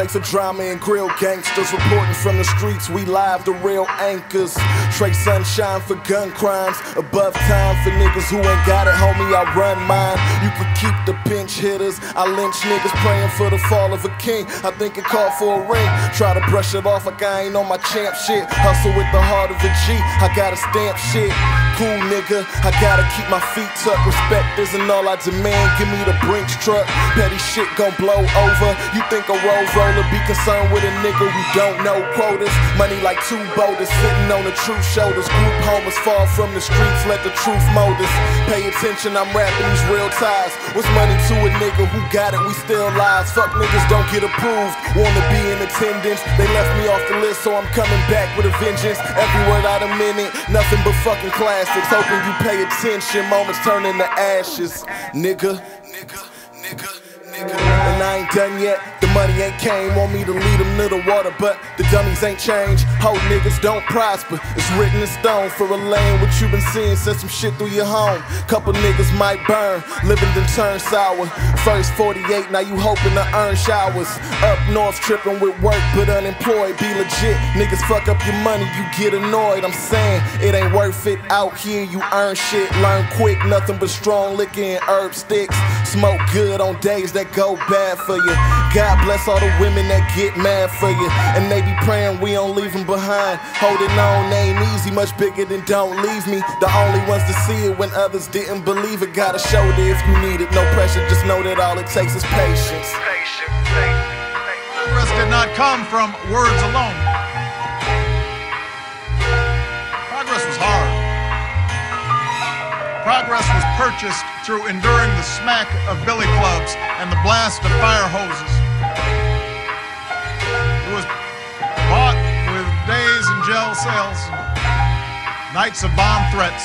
to drama and grill gangsters. Reporting from the streets, we live the real anchors. Trey Sunshine for gun crimes. Above time for niggas who ain't got it, homie, I run mine. You can keep the pinch hitters. I lynch niggas praying for the fall of a king. I think it called for a ring. Try to brush it off like I ain't on my champ shit. Hustle with the heart of a G, I gotta stamp shit. Cool nigga, I gotta keep my feet tucked. Respect isn't all I demand, give me the Brinks truck. Petty shit gon' blow over. You think a road roller be concerned with a nigga who don't know quotas? Money like two boulders sitting on the truth shoulders. Group homers fall from the streets, let the truth mold us. Pay attention, I'm rapping these real ties. What's money to a nigga who got it, we still lies. Fuck niggas don't get approved, wanna be in attendance. They left me off the list, so I'm coming back with a vengeance. Every word out a minute, nothing but fucking classics. Hoping you pay attention, moments turn into ashes. Nigga. And I ain't done yet, the money ain't came. Want me to lead them to the water, but the dummies ain't changed. Whole niggas don't prosper, it's written in stone. For a lane, what you been seeing, send some shit through your home. Couple niggas might burn, living then turn sour. First 48, now you hoping to earn showers. Up north tripping with work, but unemployed. Be legit, niggas fuck up your money, you get annoyed. I'm saying, it ain't worth it out here, you earn shit. Learn quick, nothing but strong liquor and herb sticks. Smoke good on days that go bad for you. God bless all the women that get mad for you. And they be praying we don't leave them behind. Holding on ain't easy, much bigger than don't leave me. The only ones to see it when others didn't believe it. Got a shoulder if you need it, no pressure, just know that all it takes is patience. Progress did not come from words alone. Progress was hard. Progress was purchased through enduring the smack of billy clubs and the blast of fire hoses. It was bought with days in jail cells, nights of bomb threats.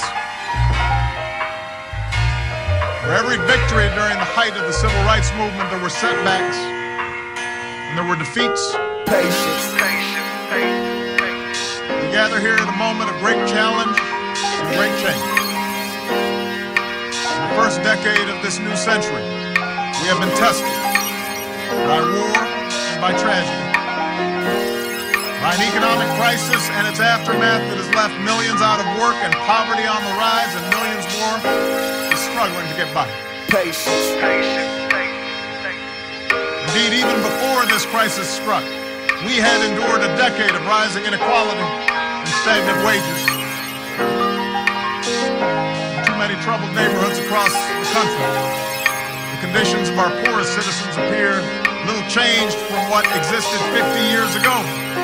For every victory during the height of the civil rights movement, there were setbacks and there were defeats. Patience. We gather here at a moment of great challenge and great change. First decade of this new century, we have been tested by war and by tragedy, by an economic crisis and its aftermath that has left millions out of work and poverty on the rise, and millions more is struggling to get by. Patience. Indeed, even before this crisis struck, we had endured a decade of rising inequality and stagnant wages. Many troubled neighborhoods across the country. The conditions of our poorest citizens appear little changed from what existed 50 years ago.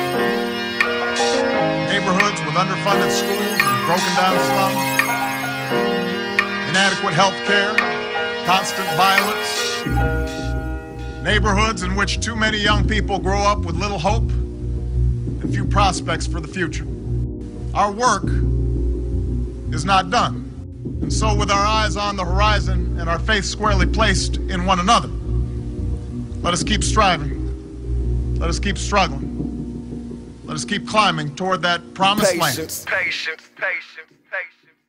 Neighborhoods with underfunded schools and broken down slums, inadequate health care, constant violence. Neighborhoods in which too many young people grow up with little hope and few prospects for the future. Our work is not done. And so, with our eyes on the horizon and our faith squarely placed in one another, let us keep striving. Let us keep struggling. Let us keep climbing toward that promised land. Patience.